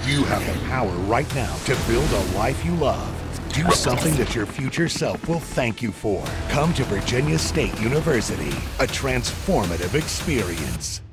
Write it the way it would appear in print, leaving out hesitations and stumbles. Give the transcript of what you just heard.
You have the power right now to build a life you love. Do something that your future self will thank you for. Come to Virginia State University, a transformative experience.